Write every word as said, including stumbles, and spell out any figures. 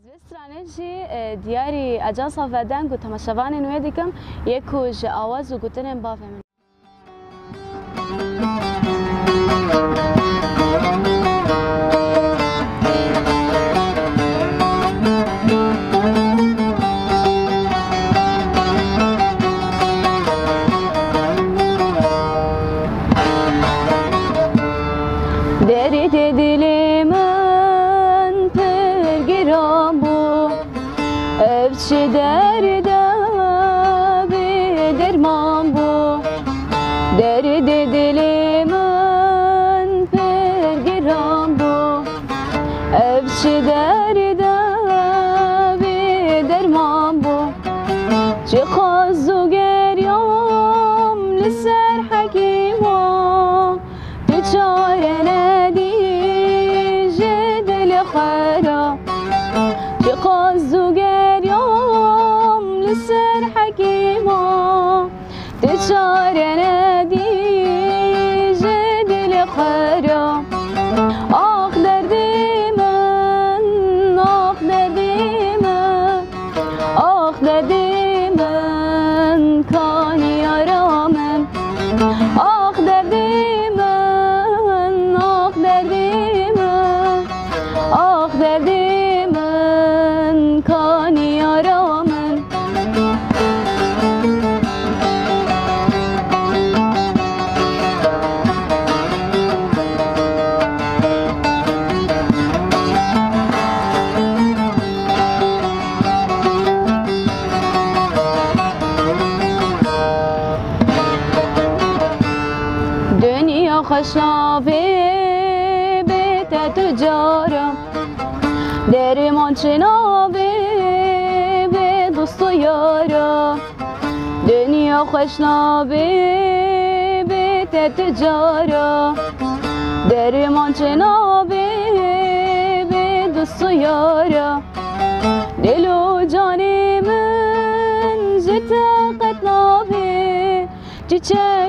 استراتژی دیاری اجانس آفدن کو تماشاوان نوی دیکم یک کوچ آواز و گوتن بافم. Deri dilimin pergiram bu, evçi derde bir derman bu. Deri dilimin pergiram bu, evçi derde bir derman bu. Çıkazı geryam liser hakima, biçare خرا تقازو گریام لسر حکیما تشاره ندی جدل خرا آخ دردی من آخ دردی من آخ دردی من کانی آرامم آخ دردی من آخ دردی آخ دردی من کانی آرامم دنیا خوشناوی بیت تجارم درمان چنابه به دوست و یارا دنیا خوشنابه به تجارا درمان چنابه به دوست و یارا دل و جان من جت قطنابه چه